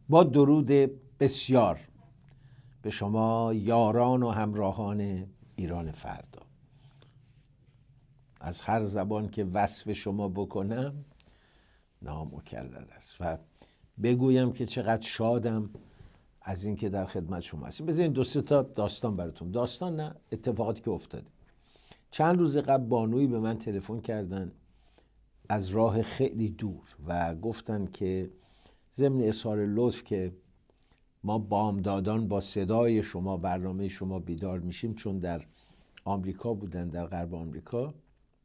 با درود بسیار به شما یاران و همراهان ایران فردا. از هر زبان که وصف شما بکنم نامکرر است و بگویم که چقدر شادم از اینکه در خدمت شما هستیم. بذارین دو سه تا داستان براتون، داستان نه، اتفاقاتی که افتاده. چند روز قبل بانویی به من تلفن کردن از راه خیلی دور و گفتن که ضمن اظهار لطف که ما بامدادان با صدای شما، برنامه شما بیدار میشیم، چون در آمریکا بودن، در غرب آمریکا.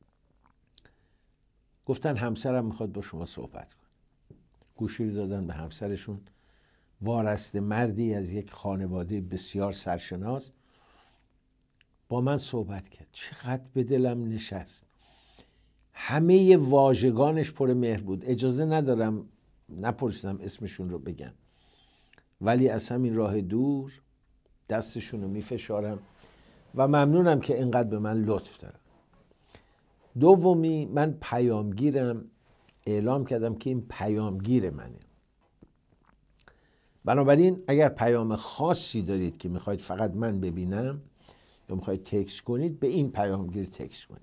گفتن همسرم میخواد با شما صحبت کنه. گوشی دادن به همسرشون، وارسته مردی از یک خانواده بسیار سرشناس، با من صحبت کرد. چقدر به دلم نشست. همه واژگانش پر مهر بود. اجازه ندارم نپرسیدم اسمشون رو بگم، ولی از همین راه دور دستشون رو میفشارم و ممنونم که اینقدر به من لطف دارم. دومی، من پیامگیرم، اعلام کردم که این پیامگیر منه. بنابراین اگر پیام خاصی دارید که میخواید فقط من ببینم یا میخواید تکست کنید، به این پیامگیر تکست کنید.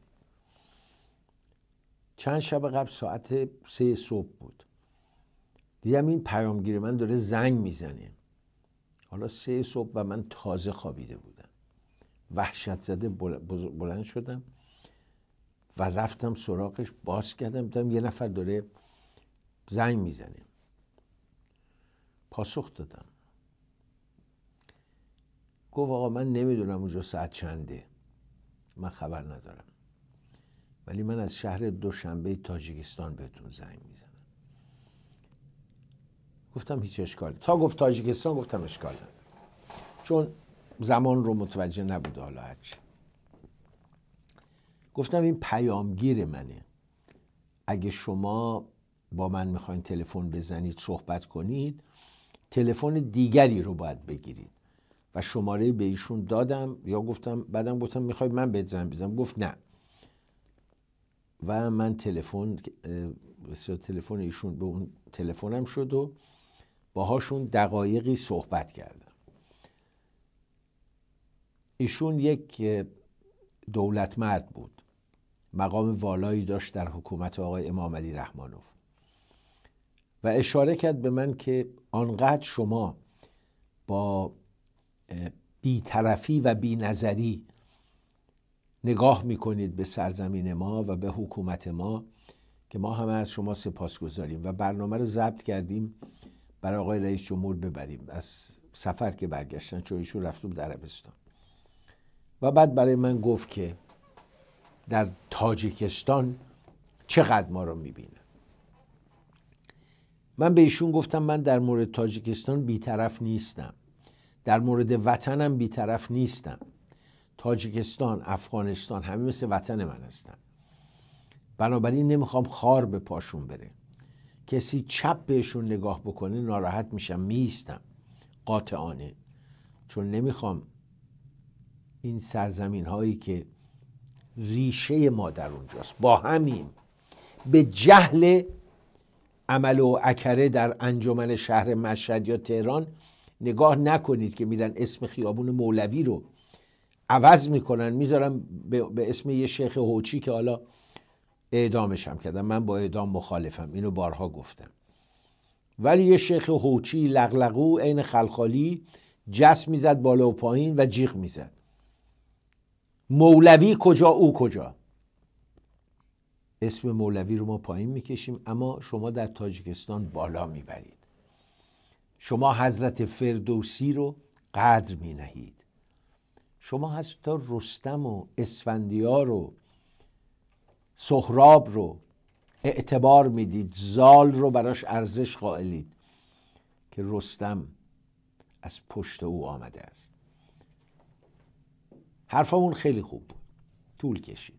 چند شب قبل ساعت 3 صبح بود، دیدم این پیامگیر من داره زنگ میزنه. حالا 3 صبح و من تازه خوابیده بودم. وحشت زده بلند شدم و رفتم سراغش، باز کردم، دیدم یه نفر داره زنگ میزنه. پاسخ دادم. گفت آقا من نمیدونم اونجا ساعت چنده، من خبر ندارم، ولی من از شهر دوشنبه تاجیکستان بهتون زنگ میزنم. گفتم هیچ اشکالی. تا گفت تاجیکستان گفتم اشکال نداره، چون زمان رو متوجه نبوده. حالا هرچی. گفتم این پیامگیر منه، اگه شما با من میخواین تلفن بزنید صحبت کنید، تلفن دیگری رو باید بگیرید و شماره به ایشون دادم. یا گفتم بعدم گفتم میخواید من بهت زنگ بزنم؟ گفت نه. و من تلفن ایشون به اون تلفنم شد و باهاشون دقایقی صحبت کردم. ایشون یک دولت مرد بود، مقام والایی داشت در حکومت آقای امام علی رحمانوف و اشاره کرد به من که آنقدر شما با بی‌طرفی و بی‌نظری نگاه میکنید به سرزمین ما و به حکومت ما که ما همه از شما سپاسگزاریم و برنامه رو ضبط کردیم برای آقای رئیس جمهور ببریم از سفر که برگشتن، چون ایشون رفته بود عربستان. و بعد برای من گفت که در تاجیکستان چقدر ما رو میبینن. من به ایشون گفتم من در مورد تاجیکستان بی‌طرف نیستم، در مورد وطنم بی‌طرف نیستم. تاجیکستان، افغانستان همه مثل وطن من هستن، بنابراین نمیخوام خار به پاشون بره. کسی چپ بهشون نگاه بکنه ناراحت میشم، میستم قاطعانه، چون نمیخوام این سرزمین هایی که ریشه ما در اونجاست با همین به جهل عمل و اکره در انجمن شهر مشهد یا تهران نگاه نکنید که میرن اسم خیابون مولوی رو عوض میکنن، میذارن به اسم یه شیخ هوچی که حالا اعدامش هم کردن. من با اعدام مخالفم، اینو بارها گفتم، ولی یه شیخ هوچی لغلقو عین خلخالی جس میزد بالا و پایین و جیغ میزد. مولوی کجا او کجا؟ اسم مولوی رو ما پایین میکشیم، اما شما در تاجیکستان بالا میبرید. شما حضرت فردوسی رو قدر مینهید. شما حتی رستم و اسفندیار و سهراب رو اعتبار میدید، زال رو براش ارزش قائلید که رستم از پشت او آمده است. حرفمون خیلی خوب بود، طول کشید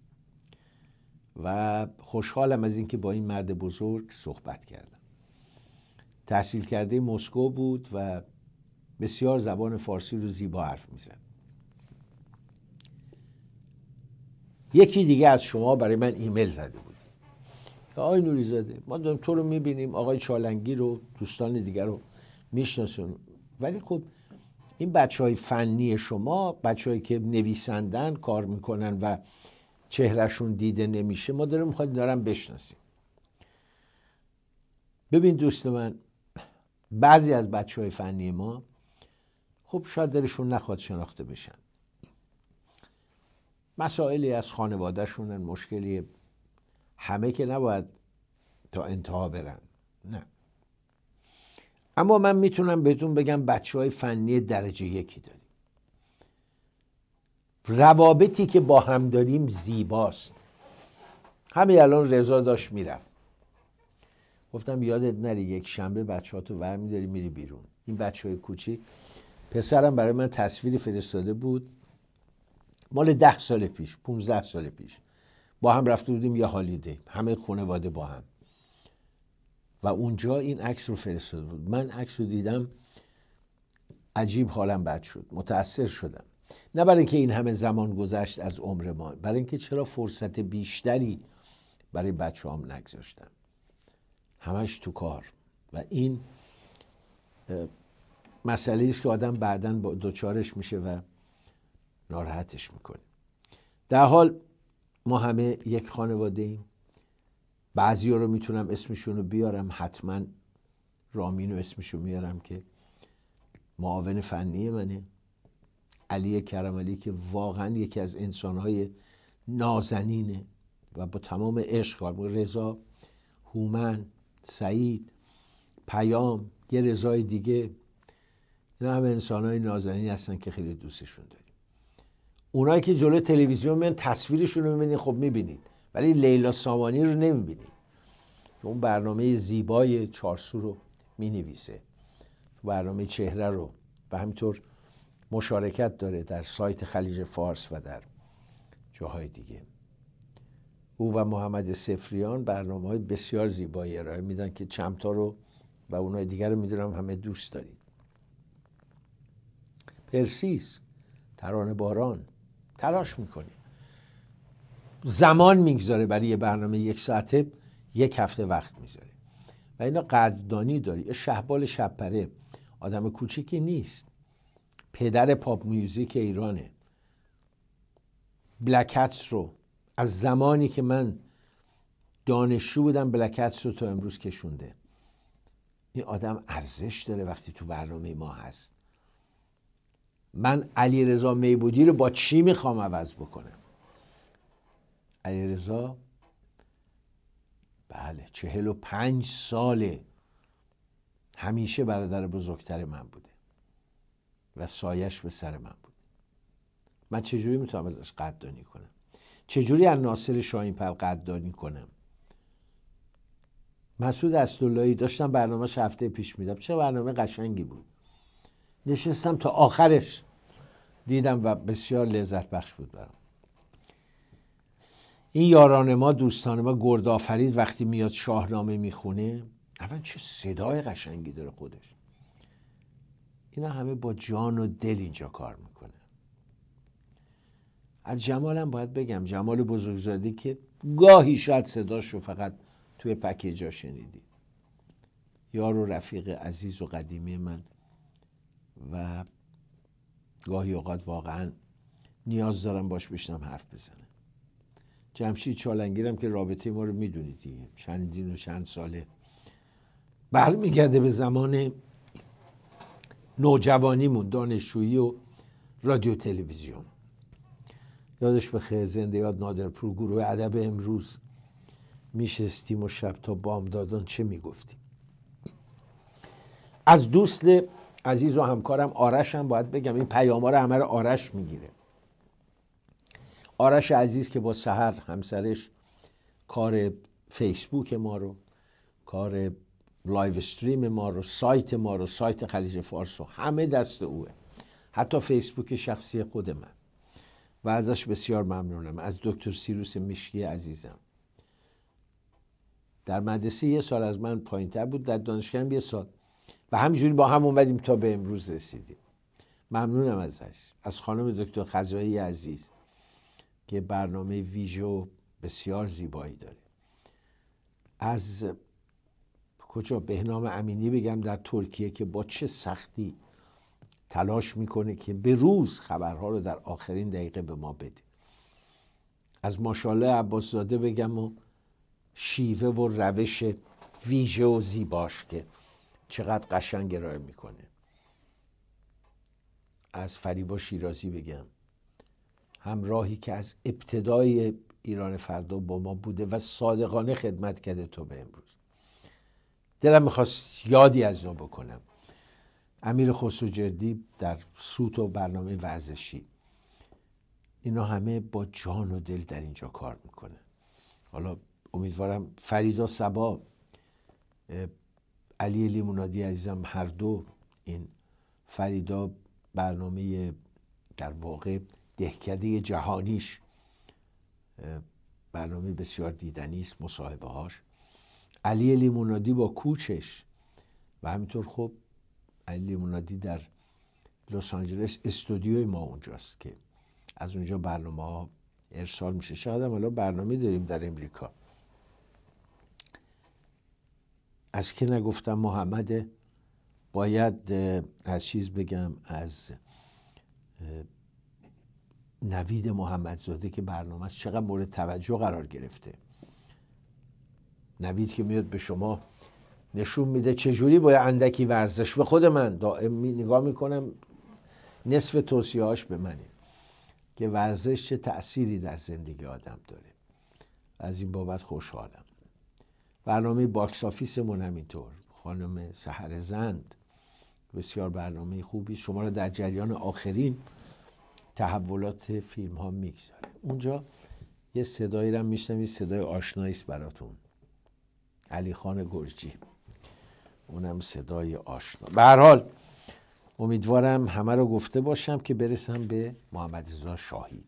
و خوشحالم از اینکه با این مرد بزرگ صحبت کردم. تحصیل کرده مسکو بود و بسیار زبان فارسی رو زیبا حرف میزد. یکی دیگه از شما برای من ایمیل زده بود که آقای نوری‌زاده ما داریم تو رو میبینیم، آقای چالنگی رو، دوستان دیگر رو میشناسون. ولی خب این بچهای فنی شما، بچه‌هایی که نویسندن، کار میکنن و چهرهشون دیده نمیشه، ما دارم بشناسیم. ببین دوست من، بعضی از بچه‌های فنی ما خب شاید دلشون نخواد شناخته بشن، مسائلی از خانوادهشونن، مشکلی، همه که نباید تا انتها برن، نه. اما من میتونم بهتون بگم بچه‌های فنی درجه یکی داریم. روابطی که با هم داریم زیباست. همین الان رضا داشت میرفت، گفتم یادت نره یک شنبه بچه‌هاتو برمی‌داری میری بیرون. این بچه‌های کوچیک، پسرم برای من تصویری فرستاده بود مال 10 سال پیش، 15 سال پیش، با هم رفته بودیم یه هالیده، همه خانواده با هم، و اونجا این عکس رو فرستاده بود. من عکس رو دیدم، عجیب حالم بد شد، متأثر شدم. نه برای اینکه این همه زمان گذشت از عمر ما، برای اینکه چرا فرصت بیشتری برای بچه‌هام نگذاشتم، همش تو کار. و این مسئله است که آدم بعداً دوچارش میشه و ناراحتش میکنه. در حال ما همه یک خانواده ایم. بعضی ها رو میتونم اسمشون رو بیارم، حتما رامین رو اسمشو میارم که معاون فنی منه، علی کرملی که واقعا یکی از انسانهای نازنینه و با تمام عشق، رضا، هومن، سعید، پیام، یه رضای دیگه، اینا همه انسانهای نازنین هستن که خیلی دوستشون داریم. اونایی که جلوی تلویزیون میان تصویرشون رو میبینید، خب میبینید، ولی لیلا سامانی رو نمیبینید. اون برنامه زیبای چارسو رو مینویسه، برنامه چهره رو، و همینطور مشارکت داره در سایت خلیج فارس و در جاهای دیگه. او و محمد سفریان برنامه‌های بسیار زیبایی ارائه میدن که چمتا رو و اونای دیگر رو میدونم همه دوست دارید. پرسیس، ترانه باران تلاش میکنه، زمان میگذاره برای یه برنامه 1 ساعته، 1 هفته وقت میذاره و اینا قدردانی داری. شهبال شبپره آدم کوچیکی نیست، پدر پاپ میوزیک ایرانه. بلک هتس رو از زمانی که من دانشجو بودم بلک هتس رو تا امروز کشونده. این آدم ارزش داره وقتی تو برنامه ما هست. من علیرضا میبودی رو با چی میخوام عوض بکنم؟ علیرضا بله 45 ساله همیشه برادر بزرگتر من بوده و سایش به سر من بود. من چجوری میتونم ازش قدردانی کنم؟ چجوری از ناصر شاهین‌پر قدردانی کنم؟ مسعود اسداللهی داشتم برنامه‌اش هفته پیش میدم، چه برنامه قشنگی بود، نشستم تا آخرش دیدم و بسیار لذت بخش بود برام. این یاران ما، دوستان ما، گردآفرید وقتی میاد شاهنامه میخونه، اول چه صدای قشنگی داره خودش. اینا همه با جان و دل اینجا کار میکنه. از جمالم باید بگم، جمال بزرگزادی که گاهی شاید صداشو فقط توی پکیجا شنیدید، یار و رفیق عزیز و قدیمی من و گاهی اوقات واقعا نیاز دارم باش بشنم حرف بزنم. جمشید چالنگیرم که رابطه ما رو میدونید دیگه، چندین و چند ساله برمیگرده به زمان نوجوانیمون، دانشجویی و رادیو تلویزیون. یادش بخیر، زنده یاد نادرپور، گروه ادب امروز میشستیم و شب تا بامدادان چه میگفتیم. از دوست عزیز و همکارم آرش هم باید بگم، این پیاما رو همه رو آرش میگیره. آرش عزیز که با سحر همسرش کار فیسبوک ما رو، کار لایو استریم ما رو، سایت ما رو، سایت خلیج فارس رو، همه دست اوه، حتی فیسبوک شخصی خود من، و ازش بسیار ممنونم. از دکتر سیروس مشکی عزیزم، در مدرسه 1 سال از من پایین‌تر بود، در دانشگاه 1 سال، و همینجوری با هم اومدیم تا به امروز رسیدیم. ممنونم ازش. از خانم دکتر خزایی عزیز که برنامه ویژو بسیار زیبایی داره. از کجا بهنام امینی بگم در ترکیه که با چه سختی تلاش میکنه که به روز خبرها رو در آخرین دقیقه به ما بده. از ماشاءالله عباس زاده بگم و شیوه و روش ویژه و زیباش که چقدر قشنگ ارائه میکنه. از فریبا شیرازی بگم، همراهی که از ابتدای ایران فردا با ما بوده و صادقانه خدمت کرده تو به امروز. دلم میخواست یادی از اینا بکنم. امیر خسروجردی در سوت و برنامه ورزشی، اینا همه با جان و دل در اینجا کار میکنه. حالا امیدوارم فریدا صبا، علی لیمونادی عزیزم، هر دو این فریدا برنامه در واقع دهکده جهانیش برنامه بسیار دیدنی است، مصاحبه هاش. علی لیمونادی با کوچش و همینطور خب علی لیمونادی در لس آنجلس استودیوی ما اونجاست که از اونجا برنامه ها ارسال میشه. شاید هم الان برنامه داریم در امریکا. از که نگفتم محمد، باید از چیز بگم، از نوید محمدزاده که برنامه چقدر مورد توجه قرار گرفته. نوید که میاد به شما نشون میده چجوری باید اندکی ورزش. به خود من دائم نگاه میکنم، نصف توصیه‌هاش به منه که ورزش چه تأثیری در زندگی آدم داره. از این بابت خوشحالم. برنامه باکس آفیسمون همینطور، خانم سحر زند بسیار برنامه خوبی، شما رو در جریان آخرین تحولات فیلم ها میگذاره. اونجا یه صدایی رو میشنوید، صدای آشنایی است براتون، علی خان گرجی، اونم صدای آشنا. به هر حال امیدوارم همه رو گفته باشم که برسم به محمد رضا شاهید.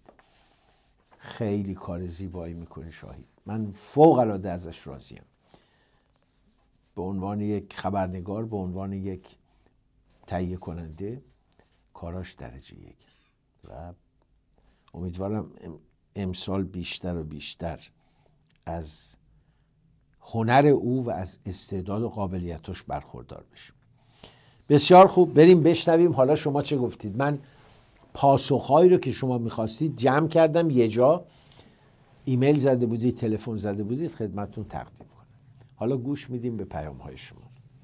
خیلی کار زیبایی میکنه شاهید، من فوق العاده ازش راضیم. به عنوان یک خبرنگار، به عنوان یک تهیه کننده، کاراش درجه یک و امیدوارم امسال بیشتر و بیشتر از هنر او و از استعداد و قابلیتاش برخوردار بشیم. بسیار خوب، بریم بشنویم حالا شما چه گفتید. من پاسخهایی رو که شما میخواستید جمع کردم یه جا، ایمیل زده بودید، تلفن زده بودید، خدمتتون تقدیم کنم. حالا گوش میدیم به پیام‌های شما.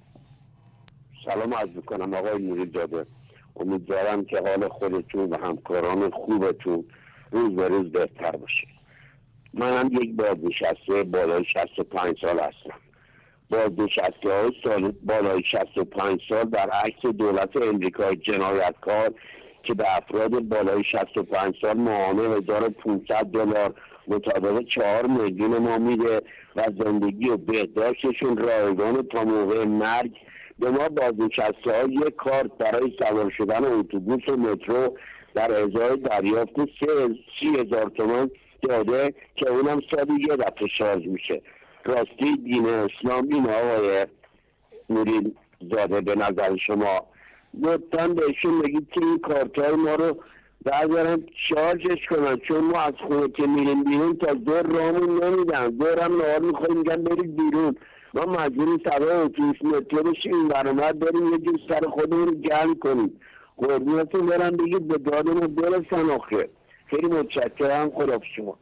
سلام عرض میکنم آقای نوری‌زاده، امیدوارم که حال خودتون و همکاران خوبتون روز به روز بهتر باشه. من هم یک بازنشسته بالای 65 سال هستم. بازنشسته‌های سال بالای 65 سال در عکس دولت امریکای جنایتکار که به افراد بالای 65 سال ماهانه 1500 دلار مطابق 4 میلیون ما میده و زندگی و بهداشتشون رایگان تا موقع مرگ. به ما بازنشسته‌ها یک کارت برای سوار شدن اتوبوس و مترو در ازای دریافت 30,000 تومان داده که اونم سالی یه دفعه شارژ میشه. راستی دین اسلام این آقای نوری زاده به نظر شما لطفاً بهشون بگید که این کارتای ما رو بردارن شارژش کنن، چون ما از خونه که میریم بیرون تا دور رامون نمیدن، دورم نهار میخوریم میگن برید بیرون، ما مجبوریم سوار اتوبوس مترو بشیم این برامت بریم یه جور سر خودمون رو گرم کنیم. قربونتون برم بگید به دادمون برسن آخه. خیلی متشکرم، خدا شما.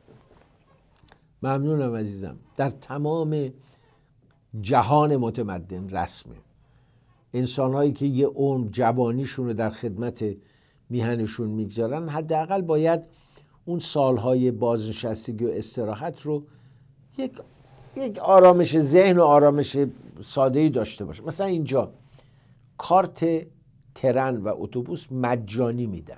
ممنونم عزیزم. در تمام جهان متمدن رسمه انسان‌هایی که یه عمر جوانیشون رو در خدمت میهنشون میگذارن حداقل باید اون سالهای بازنشستگی و استراحت رو یک آرامش ذهن و آرامش ساده‌ای داشته باشه. مثلا اینجا کارت ترن و اتوبوس مجانی میدن.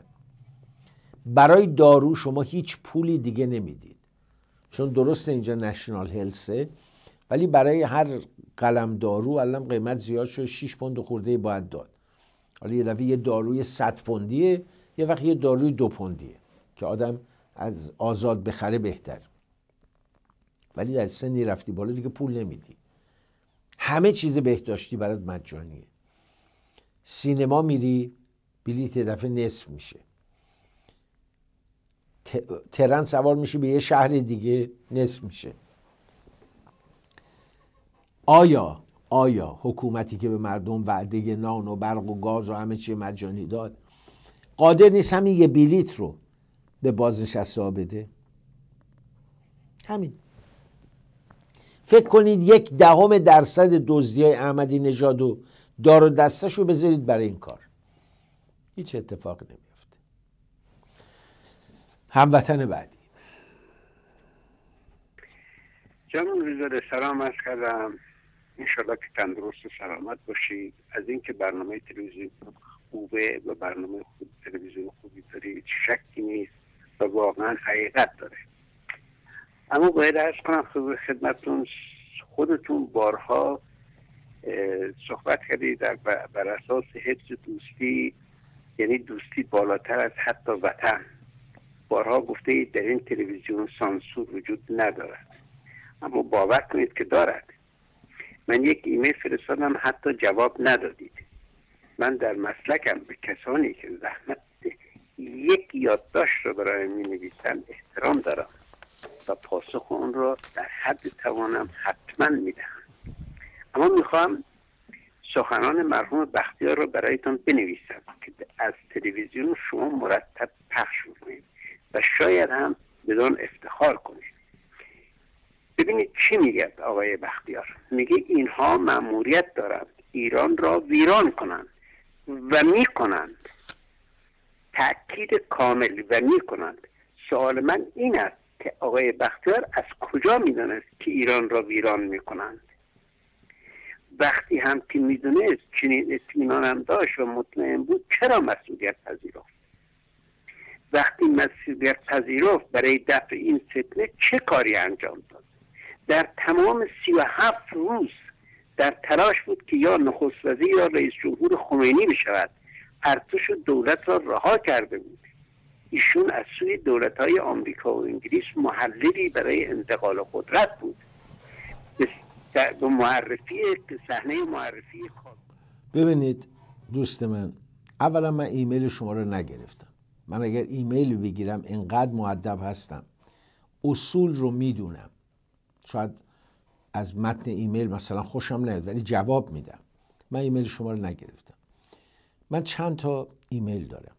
برای دارو شما هیچ پولی دیگه نمیدید، چون درسته اینجا نشنال هلسه، ولی برای هر قلم دارو الان قیمت زیاد شده، 6 پوند خورده باید داد. حالا یه دفعه یه داروی 100 پوندیه، یه وقت یه داروی 2 پوندیه که آدم از آزاد بخره بهتر. ولی در سنی رفتی بالا دیگه پول نمیدی. همه چیز بهداشتی برات مجانیه. سینما میری بلیت دفعه نصف میشه. ترن سوار میشی به یه شهر دیگه نصف میشه. آیا حکومتی که به مردم وعده نان و برق و گاز و همه چی مجانی داد قادر نیست همین یه بلیت رو به بازنشسته ها بده؟ همین. فکر کنید 0.1% دزدی‌های احمدی نژاد و دار و دستش رو بذارید برای این کار، هیچ اتفاقی نمیفته. هموطن بعدی. جناب رضا سلام عرض کردم، انشالله که تندرست و سلامت باشید. از اینکه برنامه تلویزیون خوبه و برنامه تلویزیون خوبی دارید شکی نیست و واقعا حقیقت داره. اما باید عرض کنم خدمتتون، خودتون بارها صحبت کردید بر اساس حفظ دوستی، یعنی دوستی بالاتر از حتی وطن. بارها گفته اید در این تلویزیون سانسور وجود ندارد، اما باور کنید که دارد. من یک ایمیل فرستادم حتی جواب ندادید. من در مسلکم به کسانی که زحمت یک یادداشت رو برای می نویسن احترام دارم و پاسخ اون رو در حد توانم حتما میدهم. اما میخوام سخنان مرحوم بختیار رو برایتون بنویسم که از تلویزیون شما مرتب پخش کنید و شاید هم بدون افتخار کنید. ببینید چی میگه آقای بختیار. میگه اینها مأموریت دارند ایران را ویران کنند و میکنند، تأکید کامل و میکنند. سوال من این است که آقای بختیار از کجا میدونست که ایران را ویران میکنند؟ وقتی هم که میدونست چنین اطمینانم داشت و مطمئن بود، چرا مسئولیت پذیرفت؟ وقتی مسئولیت پذیرفت برای دفع این فتنه چه کاری انجام داد؟ در تمام 37 روز در تلاش بود که یا نخست وزیر یا رئیس جمهور خمینی بشود. ارتش و دولت را رها کرده بود. ایشون از سوی دولت‌های آمریکا و انگلیس محللی برای انتقال قدرت بود. به معرفی صحنه معرفی خواب. ببینید دوست من، اولا من ایمیل شما رو نگرفتم. من اگر ایمیل بگیرم انقدر مؤدب هستم، اصول رو میدونم. شاید از متن ایمیل مثلا خوشم نیاد ولی جواب میدم. من ایمیل شما رو نگرفتم. من چند تا ایمیل دارم.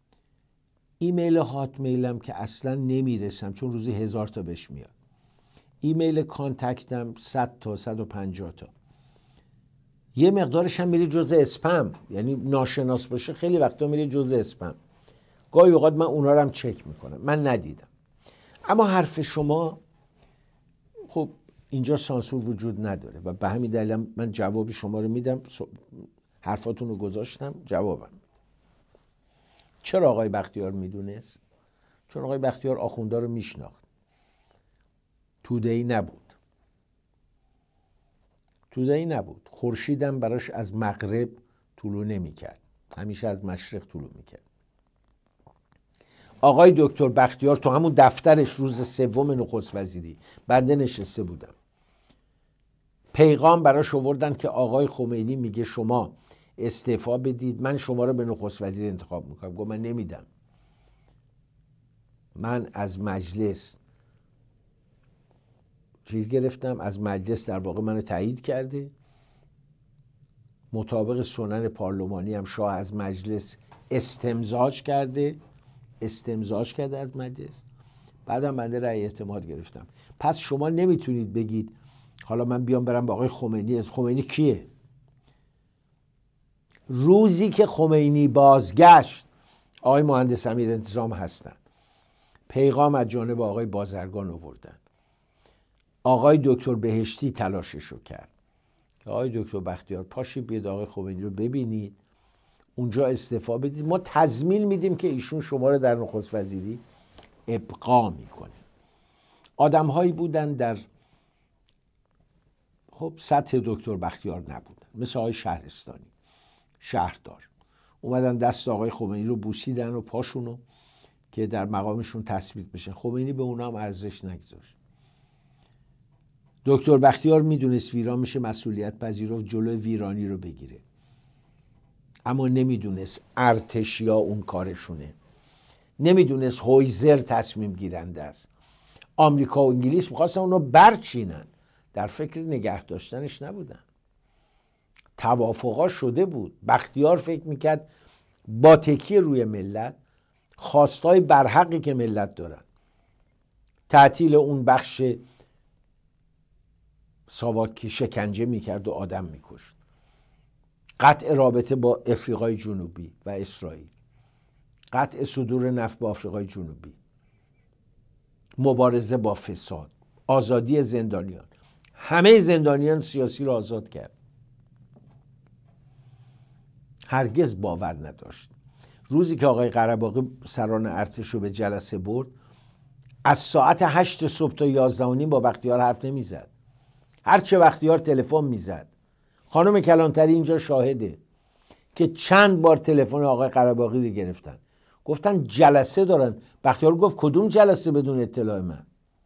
ایمیل هاتمیلم که اصلا نمیرسم چون روزی 1000 تا بهش میاد. ایمیل کانتکتم 100 تا 150 تا. یه مقدارش هم میره جزء اسپم، یعنی ناشناس باشه خیلی وقتا میره جزء اسپم. گاهی اوقات من اونا رو هم چک میکنم. من ندیدم. اما حرف شما، خب اینجا سانسور وجود نداره و به همین دلیل من جواب شما رو میدم. حرفاتون رو گذاشتم، جوابم. چرا آقای بختیار میدونست؟ چون آقای بختیار آخوندا رو میشناخت. توده‌ای نبود. خورشیدم براش از مغرب طلوع نمیکرد، همیشه از مشرق طلوع میکرد. آقای دکتر بختیار تو همون دفترش روز 3 نخست وزیری بنده نشسته بودم، پیغام براش آوردن که آقای خمینی میگه شما استعفا بدید، من شما رو به نخست وزیر انتخاب میکنم. گفت من نمیدم. من از مجلس چیز گرفتم، از مجلس در واقع منو تایید کرده، مطابق سنن پارلمانی هم شاه از مجلس استمزاج کرده از مجلس. بعدم بنده رأی اعتماد گرفتم. پس شما نمیتونید بگید حالا من بیام برم با آقای خمینی. از خمینی کیه؟ روزی که خمینی بازگشت، آقای مهندس امیر انتظام هستن، پیغام از جانب آقای بازرگان آوردن. آقای دکتر بهشتی تلاششو کرد. آقای دکتر بختیار پاشید بیاد آقای خمینی رو ببینید، اونجا استعفا بدید، ما تضمین میدیم که ایشون شما رو در نخست وزیری ابقا میکنه. آدم‌هایی بودن در خب سطح دکتر بختیار نبودن، مثل آقای شهرستانی، شهردار، اومدن دست آقای خمینی رو بوسیدن و پاشونو که در مقامشون تثبیت بشه. خمینی به اونا هم ارزش نگذاشت. دکتر بختیار میدونست ویران میشه، مسئولیت پذیرفت، جلوی ویرانی رو بگیره، اما نمیدونست ارتشیا اون کارشونه، نمیدونست هویزر تصمیم گیرنده است. آمریکا و انگلیس میخواستن اونو برچینن، در فکر نگه داشتنش نبودن. توافقا شده بود. بختیار فکر میکرد با تکیه روی ملت، خواستای برحقی که ملت دارن، تعطیل اون بخش ساواکی شکنجه میکرد و آدم میکشت، قطع رابطه با افریقای جنوبی و اسرائیل، قطع صدور نفت با آفریقای جنوبی، مبارزه با فساد، آزادی زندانیان، همه زندانیان سیاسی را آزاد کرد. هرگز باور نداشت. روزی که آقای قره‌باغی سران ارتش رو به جلسه برد، از ساعت 8 صبح تا 11 با بختیار حرف نمیزد. هرچه بختیار تلفن میزد، خانم کلانتری اینجا شاهده که چند بار تلفن آقای قره‌باغی رو گرفتن، گفتن جلسه دارن. بختیار گفت کدوم جلسه بدون اطلاع من؟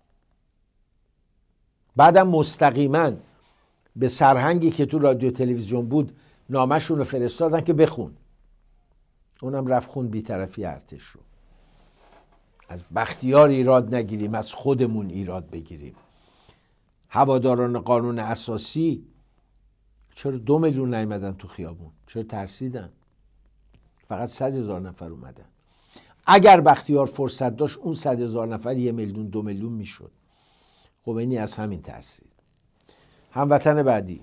بعدم مستقیما به سرهنگی که تو رادیو تلویزیون بود نامشون رو فرستادن که بخون. اونم رفت خون بی‌طرفی ارتش رو. از بختیار ایراد نگیریم، از خودمون ایراد بگیریم. هواداران قانون اساسی چرا 2 میلیون نیومدن تو خیابون؟ چرا ترسیدن؟ فقط 100,000 نفر اومدن. اگر بختیار فرصت داشت اون 100,000 نفر 1 میلیون 2 میلیون میشد. خمینی از همین ترسید. هموطن بعدی.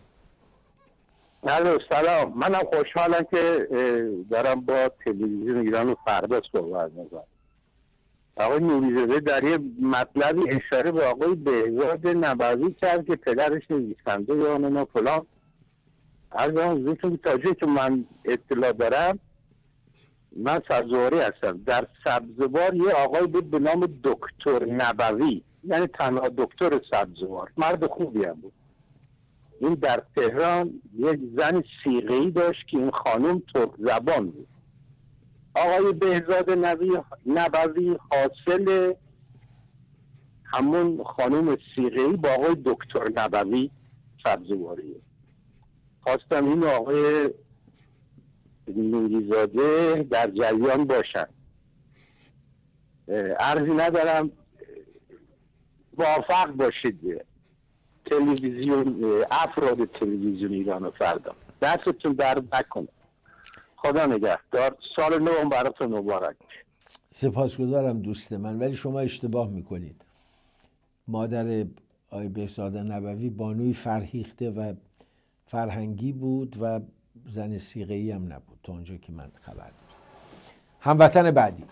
الو سلام، منم خوشحالم که دارم با تلویزیون ایران و فردا صحبت میکنم. آقای نوری‌زاده در یه مطلبی اشاره به آقای بهزاد نبوی کرد که پدرش نویسنده یا نه فلان. از اون حضورتون تا جایی که من اطلاع دارم، من سبزواری هستم، در سبزوار یه آقای بود به نام دکتر نبوی، یعنی تنها دکتر سبزوار، مرد خوبی هم بود. این در تهران یک زن صیغه‌ای داشت که این خانم ترک زبان بود. آقای بهزاد نبوی حاصل همون خانم صیغه‌ای با آقای دکتر نبوی سبزواریه. خواستم این آقای نوری‌زاده در جریان باشن. عرضی ندارم، موفق باشید تلویزیون، افراد تلویزیون ایران و فردا. دستتون درد نکنه. خدا نگهدار. سال نو براتون مبارک. سپاسگزارم دوست من، ولی شما اشتباه میکنید. مادر آقای بهزاد نبوی بانوی فرهیخته و فرهنگی بود و زن صیغه‌ای هم نبود تا اونجا که من خبر دارم. هموطن بعدی.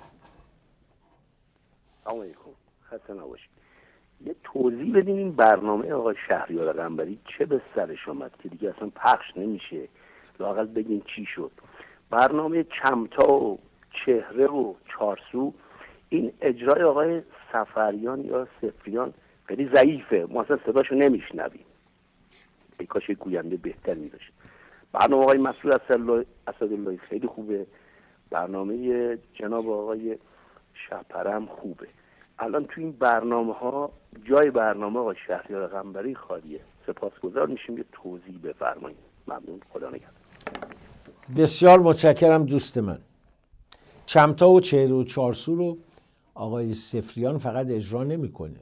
آقای خوب خسته نباشید. یه توضیح بدین این برنامه آقای شهریار قنبری چه به سرش آمد که دیگه اصلا پخش نمیشه؟ لااقل بگین چی شد. برنامه چمتا و چهره و چارسو، این اجرای آقای سفریان یا سفریان خیلی ضعیفه، ما اصلا صداشو نمیشنویم. ای کاش گوینده بهتر میداشت. برنامه آقای مسعود اسداللهی خیلی خوبه، برنامه جناب آقای شهپرم خوبه. الان تو این برنامه ها جای برنامه آقای شهریار قنبری خالیه. سپاسگزار میشیم یه توضیح بفرمایید. ممنون. خدا نگهدار. بسیار متشکرم دوست من. چمتا و چهره و چارسو رو آقای سفریان فقط اجرا نمیکنه،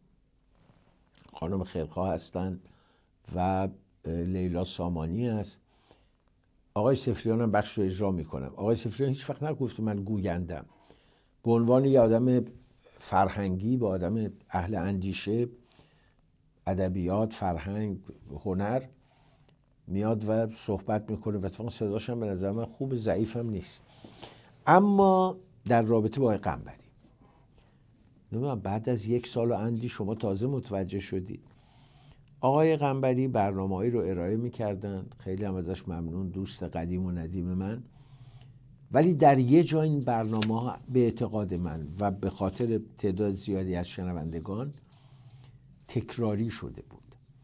خانم خیرخواه هستن و لیلا سامانی هست. آقای سفریان هم بخش رو اجرا میکنم. آقای سفریان هیچ وقت نگفت من گویندم. به عنوان یه آدم فرهنگی، به آدم اهل اندیشه، ادبیات، فرهنگ، هنر میاد و صحبت میکنه و اتفاقا صداش هم به نظر من خوب، ضعیف هم نیست. اما در رابطه با آقای قنبری، نمیدونم بعد از 1 سال و اندی شما تازه متوجه شدید. آقای قنبری برنامه‌ای رو ارائه میکردن، خیلی هم ازش ممنون، دوست قدیم و ندیم من. ولی در یه جا این برنامه‌ها به اعتقاد من و به خاطر تعداد زیادی از شنوندگان تکراری شده بود.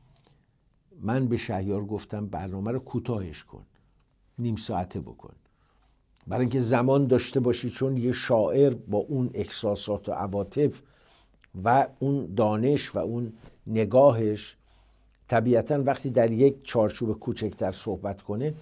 من به شهریار گفتم برنامه رو کوتاهش کن، 1/2 ساعته بکن، برای اینکه زمان داشته باشی، چون یه شاعر با اون احساسات و عواطف و اون دانش و اون نگاهش طبیعتاً وقتی در یک چارچوب کوچکتر صحبت کنه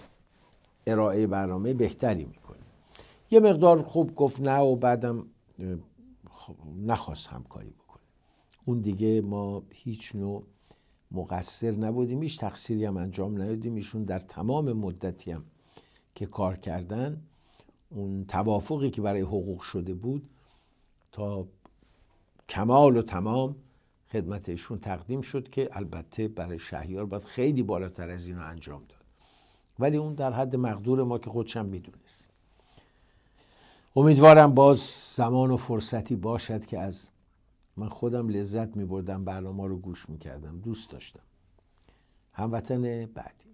ارائه برنامه بهتری میکنه. یه مقدار خوب گفت نه و بعدم نخواست همکاری بکنه. اون دیگه ما هیچ نوع مقصر نبودیم، هیچ تقصیری هم انجام ندادیم. ایشون در تمام مدتی هم که کار کردن، اون توافقی که برای حقوق شده بود تا کمال و تمام خدمت ایشون تقدیم شد که البته برای شهریار باید خیلی بالاتر از اینو انجام داد، ولی اون در حد مقدور ما که خودشم میدونست. امیدوارم باز زمان و فرصتی باشد که از من خودم لذت میبردم، برنامه رو گوش میکردم، دوست داشتم. هموطن بعدی.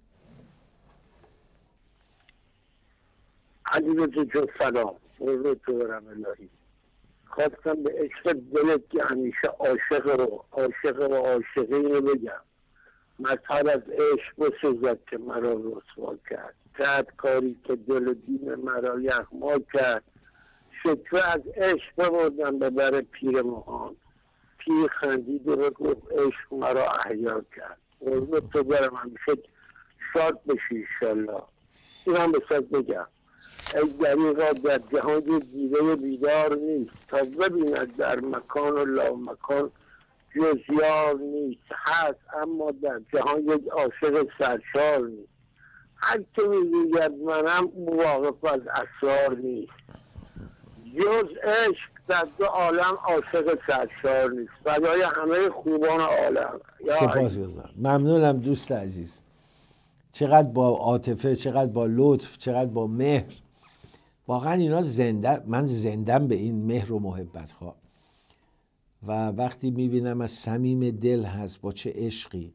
عزیزت جو سلام، قربونت برم الهی. خواستم به عشق دلت که همیشه عاشق و عاشقی بگم. مطهر از عشق بسزد که مرا رسوا کرد، کرد کاری که دل و دین مرا یغما کرد. شکوه از عشق ببردم به در پیر مغان، پیر خندید و گفت عشق مرا احیا کرد. قربونت تو برم، همیشه شاد بشی انشالله. این هم بسید بگم ای دریغا در جهان یه دیده بیدار نیست، تا ببیند در مکان و لا مکان جز یار نیست. هست اما در جهان یک عاشق سرشار نیست، هر که میگوید منم واقف از اسرار نیست. جز عشق در دو عالم عاشق سرشار نیست. فدای همه خوبان عالم. سپاسگزارم، ممنونم دوست عزیز. چقدر با عاطفه، چقدر با لطف، چقدر با مهر. واقعا اینا زنده، من زندم به این مهر و محبت ها و وقتی میبینم از صمیم دل هست با چه عشقی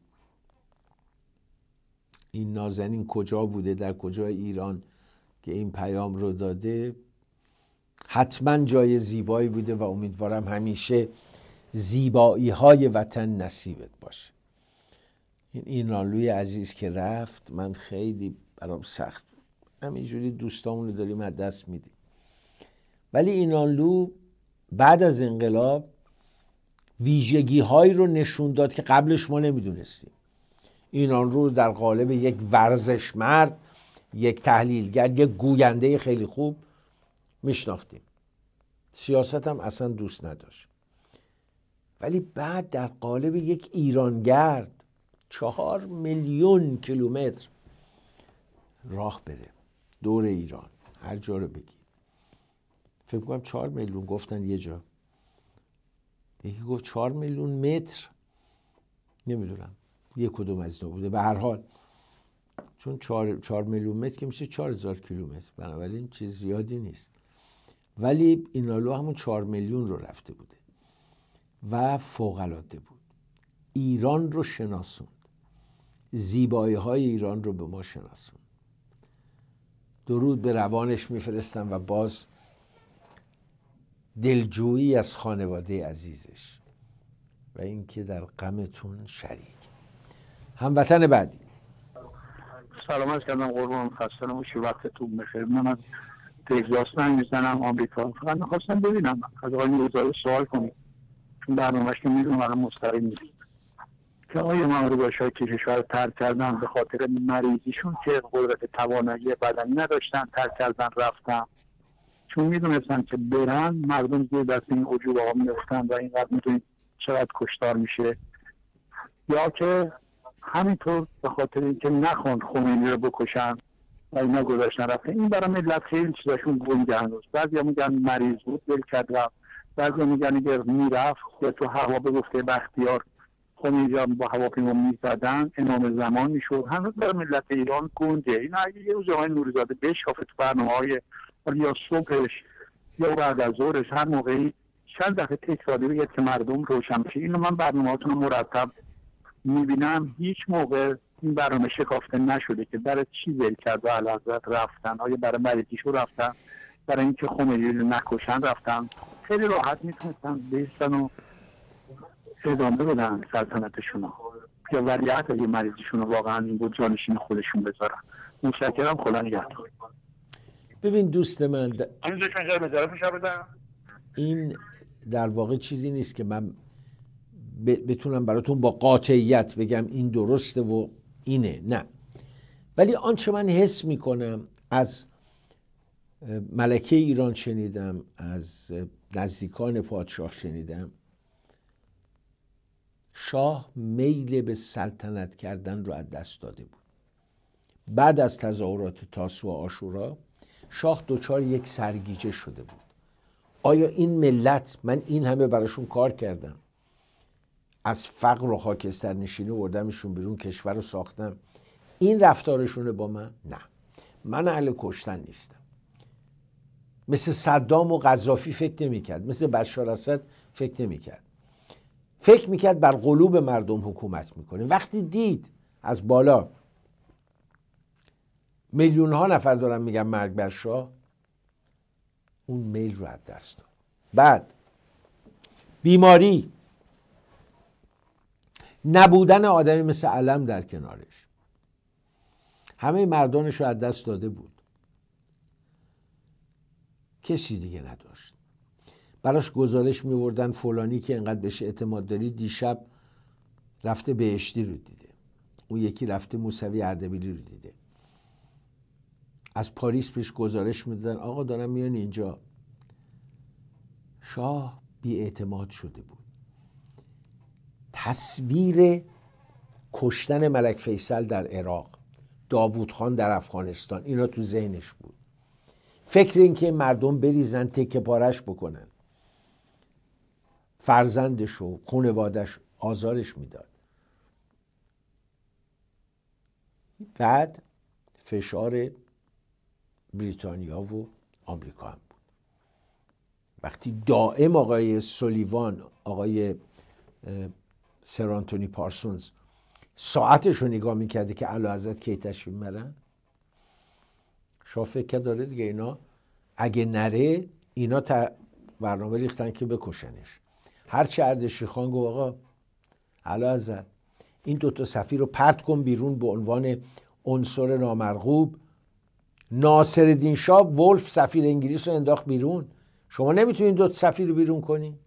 این نازنین کجا بوده، در کجای ایران که این پیام رو داده، حتما جای زیبایی بوده و امیدوارم همیشه زیبایی های وطن نصیبت باشه. این ایرانلوی عزیز که رفت من خیلی برام سخت بود. همینجوری دوستامون رو داریم از دست میدیم، ولی ایرانلو بعد از انقلاب ویژگی هایی رو نشون داد که قبلش ما نمیدونستیم. ایرانلو در قالب یک ورزشمرد، یک تحلیلگر، یک گوینده خیلی خوب میشناختیم. سیاست هم اصلا دوست نداشت، ولی بعد در قالب یک ایرانگرد 4 میلیون کیلومتر راه بره دور ایران، هر جا رو بگی. فکر کنم 4 میلیون گفتن یه جا، یکی گفت 4 میلیون متر، نمیدونم یک کدوم از اینا بوده. به هر حال چون 4 میلیون متر که میشه 4000 کیلومتر، بنابراین چیز زیادی نیست، ولی اینالو همون 4 میلیون رو رفته بوده و فوق‌العاده بود. ایران رو شناسوند، زیبایی های ایران رو به ما شناسوند. درود به روانش میفرستم و باز دلجویی از خانواده عزیزش و اینکه در غمتون شریک. هموطن بعدی. سلام عرض کردم قربان، خسته نباشی، وقتتون بخیر. من از تگزاس میزنم آمریکا. فقط میخواستم ببینم از آقای نوریزاده سوال کنید، چون برنامه‌اش که میدونم الان مستقیم نیست، که آیا ماموریت‌های که کشور ترک کردن به خاطر مریضیشون که قدرت توانایی بدنی نداشتن ترک کردن رفتن، چون میدونستن که برن مردم زیر دست این عجوبه ها میفتن و اینقدر میدونید چقدر کشتار میشه، یا که همینطور به خاطر اینکه نخوان خمینی رو بکشن و اینا گذاشتن رفتن. این برای ملت خیلی چیزاشون گنگه هنوز. بعضیا میگن مریض بود دل کرد رفت، بعضیا میگن اگر میرفت یا تو هوا به گفته بختیار خمینی با هواپیما میزدن امام زمان میشد. هنوز برای ملت ایران گنگه. این اگه یه روز آقای نوریزاده بشکافه تو برنامه‌های یا صبحش یا بعد از ظهرش هر موقعی چند دفعه تکراری بگید که مردم روشن بشه. اینو من برنامه‌هاتون رو مرتب میبینم، هیچ موقع این برنامه شکافته نشده که برای چی ول کرد و اعلیحضرت رفتن. آیا برای مریضیشو رفتن، برای اینکه خمینی رو نکشن رفتن؟ خیلی راحت میتونستن بیستن و ادامه بدن سلطنتشون رو، یا ولیعهد اگه مریضیشون رو واقعا این بود جانشین خودشون بذارن. متشکرم، خدا نگهدار. ببین دوست من این در واقع چیزی نیست که من بتونم براتون با قاطعیت بگم این درسته و اینه، نه. ولی آنچه من حس میکنم از ملکه ایران شنیدم، از نزدیکان پادشاه شنیدم، شاه میل به سلطنت کردن رو از دست داده بود. بعد از تظاهرات تاسوعا و عاشورا شاه دچار یک سرگیجه شده بود. آیا این ملت، من این همه براشون کار کردم، از فقر و خاکستر نشینی بردمشون بیرون، کشور رو ساختم، این رفتارشونه با من؟ نه، من اهل کشتن نیستم. مثل صدام و قذافی فکر نمی کرد، مثل بشار اسد فکر نمی کرد. فکر میکرد بر قلوب مردم حکومت میکنه. وقتی دید از بالا میلیون ها نفر دارن میگن مرگ بر شاه، اون میل رو از دست داد. بعد بیماری، نبودن آدمی مثل علم در کنارش، همه مردانش رو از دست داده بود، کسی دیگه نداشت. براش گزارش میوردن فلانی که انقدر بهش اعتماد داری دیشب رفته بهشتی رو دیده، اون یکی رفته موسوی اردبیلی رو دیده. از پاریس پیش گزارش میدادن آقا دارن میان اینجا. شاه بی اعتماد شده بود. تصویر کشتن ملک فیصل در عراق، داوود خان در افغانستان، اینا تو ذهنش بود. فکر این که مردم بریزن تکه پارش بکنن، فرزندش و خانواده‌اش آزارش میداد. بعد فشار بریتانیا و آمریکا هم بود. وقتی دائم آقای سولیوان، آقای سر آنتونی پارسونز ساعتش رو نگاه میکرده که اعلیحضرت کی تشریف میبرن، شاه فکر کرد داره دیگه اینا اگه نره، اینا برنامه ریختن که بکشنش. هرچه اردشیر خان گفت آقا اعلیحضرت این دوتا سفیر رو پرت کن بیرون به عنوان عنصر نامرغوب. ناصرالدین شاه ولف سفیر انگلیس رو انداخت بیرون، شما نمیتونین دوتا سفیر رو بیرون کنی؟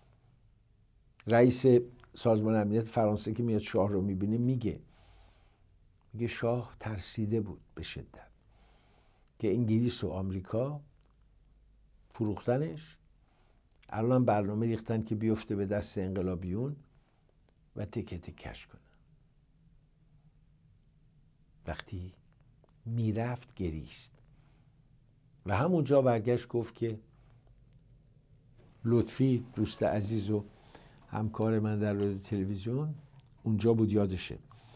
رئیس سازمان امنیت فرانسه که میاد شاه رو میبینه میگه شاه ترسیده بود به شدت که انگلیس و آمریکا فروختنش، الان برنامه ریختن که بیفته به دست انقلابیون و تکه تکش کنه. وقتی میرفت گریست و همونجا برگشت گفت که لطفی دوست عزیز و همکار من در رادیو تلویزیون اونجا بود، یادشه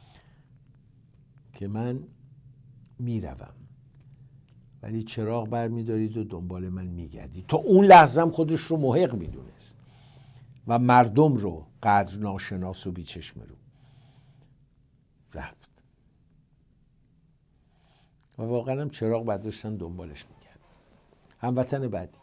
که من میروم ولی چراغ بر میدارید و دنبال من میگردید. تا اون لحظه هم خودش رو محق میدونست و مردم رو قدر ناشناس و بیچشم رو رفت و واقعا هم چراغ برداشتن دنبالش میکرد. هموطن بعدی.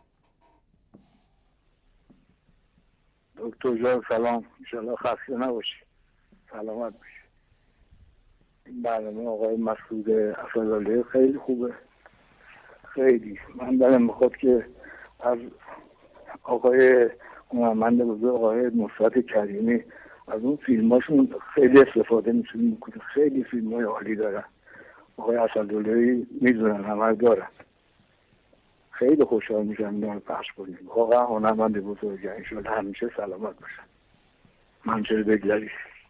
دکتر جان سلام، انشالله خسته نباشی، سلامت باشی. این برنامه آقای مسعود اسدالله خیلی خوبه، خیلی. من دلم میخواد که از آقای هنرمند بزرگ آقای نصرت کریمی از اون فیلماشون خیلی استفاده میتونیم بکنیم. خیلی فیلمای عالی دارن، آقای اسداللهی میدونن، همه دارن. خیلی خوشحال میشم اینا رو پخش کنیم. واقعا هنرمند بزرگه، انشالله همیشه سلامت باشن. منصور بگلری.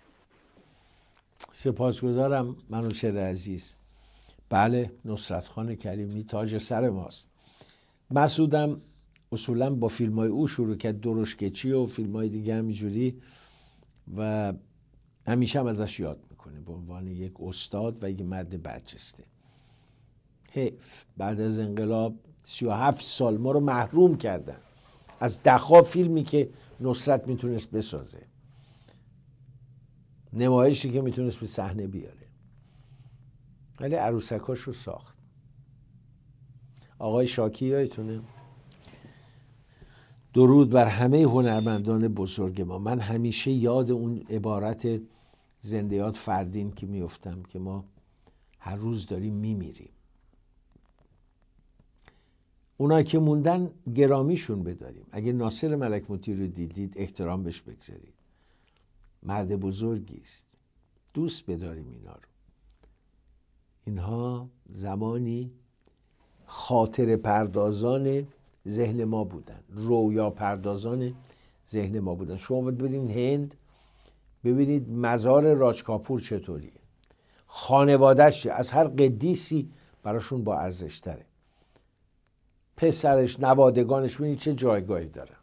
سپاسگزارم منوچهر عزیز. بله، نصرت خان کریمی تاج سر ماست. مسعودم اصولا با فیلمای او شروع کرد، درشکچی و فیلمای دیگه همینجوری، و همیشه هم ازش یاد میکنه به عنوان یک استاد و یک مرد برجسته. حیف بعد از انقلاب 37 سال ما رو محروم کردن از ده‌ها فیلمی که نصرت میتونست بسازه، نمایشی که میتونست به صحنه بیاره، ولی عروسکاش رو ساخت. آقای شاکی یادتونه؟ درود بر همه هنرمندان بزرگ ما. من همیشه یاد اون عبارت زنده یاد فردین که میفتم که ما هر روز داریم میمیریم. اونایی که موندن گرامیشون بداریم. اگه ناصر ملک موتی رو دیدید احترام بهش بگذارید، مرد بزرگی است، دوست بداریم اینا رو. اینها زمانی خاطر پردازان ذهن ما بودن، رویا پردازان ذهن ما بودن. شما باید برین هند، ببینید مزار راج کاپور چطوریه، خانواده‌اش از هر قدیسی براشون با ارزش تره، پسرش، نوادگانش، ببینید چه جایگاهی داره.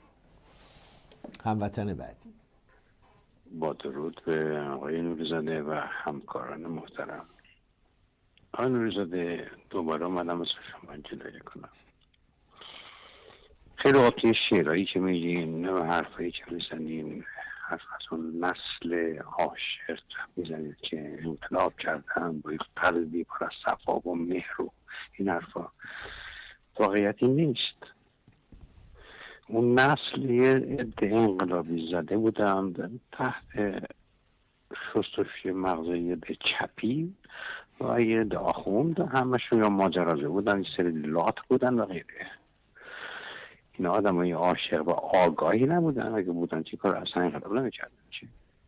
هموطن بعدی. با درود به آقای نوری‌زاده و همکاران محترم. آقای نوری‌زاده دوباره اومدم از شما جلوی کنم. خیلی وقتی شعرهایی که میگین و حرفایی که میزنین، حرف از اون نسل عاشق میزنید که انقلاب کردن با یک قلبی پر از صفا و مهر و این حرفا، واقعیتی نیست. اون نسل یه عده انقلابی زده بودند تحت شستشوی مغزی به چپی و یه عده آخوند، همشون یا ماجرازه بودن، یه سری لات بودن و غیره. این آدم های عاشق و آگاهی نبودن، اگه بودن چی کار اصلا انقلاب نمیکردن چی؟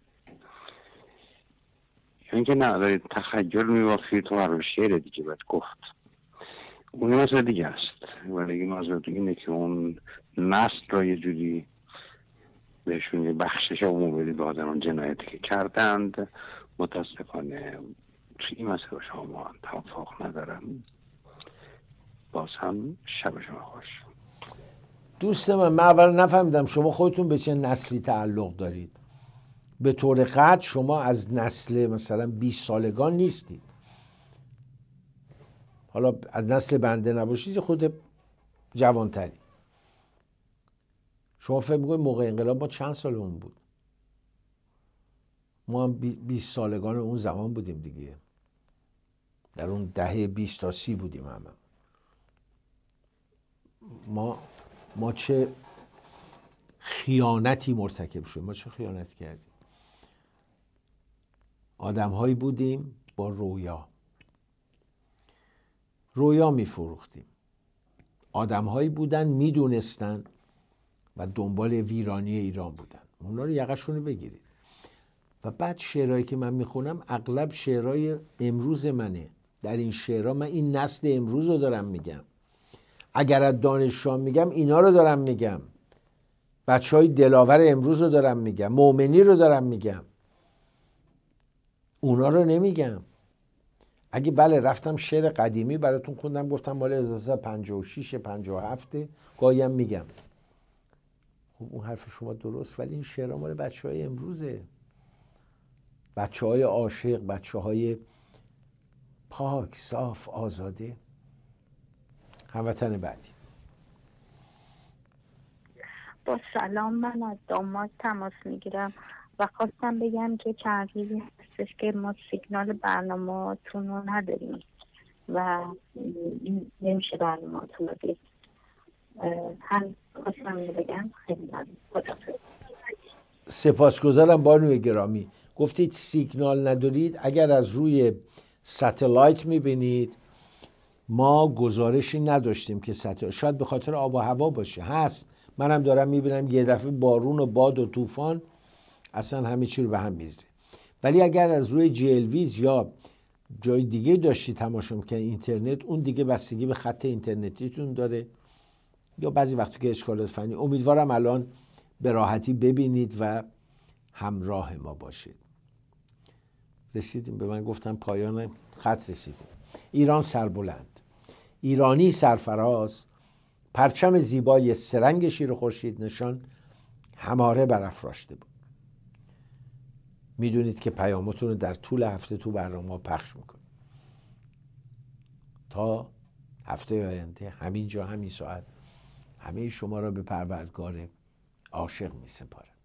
یعنی که نه دارید تخیل میبافید تو هر شعر دیگه باید گفت. اون مسئله دیگه است، ولی این مسئله اینه که اون نسل را یه جوری بهشون یه بخشش عمومی به آدمان جنایتی که کردند. متاسفانه توی این مسئله شما ما توافق ندارم. باز هم شب شما خوش. دوست من اول نفهمیدم شما خودتون به چه نسلی تعلق دارید. به طور قطع شما از نسل مثلا 20 سالگان نیستید. حالا از نسل بنده نباشید، خود جوانتری. شما فکر می‌کنید موقع انقلاب ما چند سالمون بود؟ ما هم 20 سالگان اون زمان بودیم دیگه. در اون دهه 20 تا 30 بودیم همه. ما چه خیانتی مرتکب شدیم، ما چه خیانت کردیم. آدم‌هایی بودیم با رویا می‌فروختیم. آدم‌هایی بودن میدونستن و دنبال ویرانی ایران بودن. اونا رو یقشون رو بگیرید. و بعد شعرهایی که من میخونم اغلب شعرهای امروز منه. در این شعرها من این نسل امروز رو دارم میگم. اگر از دانشجویان میگم اینا رو دارم میگم. بچهای دلاور امروز رو دارم میگم. مؤمنی رو دارم میگم. اونا رو نمیگم. اگه بله رفتم شعر قدیمی براتون خوندم، گفتم مال 1956 57 گاهی هم میگم. خب اون حرف شما درست، ولی این شعرها مال بچهای امروزه. بچهای عاشق، بچهای پاک، صاف، آزاده. هموطن بعدی. با سلام، من از داماد تماس میگیرم و خواستم بگم که چند روزی هستش که ما سیگنال برنامه‌تون رو نداریم و نمیشه برنامه‌تون رو دید. هم خواستم بگم خیلی ممنون. سپاسگزارم بانوی گرامی. گفتید سیگنال ندارید. اگر از روی ستلایت میبینید، ما گزارشی نداشتیم که شاید به خاطر آب و هوا باشه. هست، منم دارم میبینم یه دفعه بارون و باد و طوفان اصلا همه چی رو به هم میریزه. ولی اگر از روی GLVز یا جای دیگه داشتی تماشا میکنید اینترنت، اون دیگه بستگی به خط اینترنتیتون داره یا بعضی وقتی که اشکالات فنی. امیدوارم الان به راحتی ببینید و همراه ما باشید. رسیدیم، به من گفتم پایان خط رسیدیم. ایران سربلند، ایرانی سرفراز، پرچم زیبای سرنگ شیر و خورشید نشان هماره برافراشته بود. میدونید که پیامتون رو در طول هفته تو برنامه پخش میکنم. تا هفته آینده همین جا همین ساعت همه شما را به پروردگار عاشق میسپارم.